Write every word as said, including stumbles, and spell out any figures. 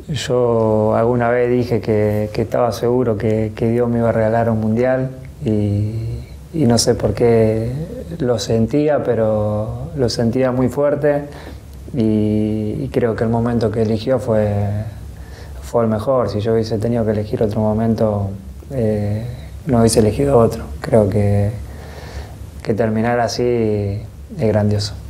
Yo alguna vez dije que, que estaba seguro que, que Dios me iba a regalar un mundial y, y no sé por qué lo sentía, pero lo sentía muy fuerte y, y creo que el momento que eligió fue, fue el mejor. Si yo hubiese tenido que elegir otro momento, eh, no hubiese elegido otro. Creo que, que terminar así es grandioso.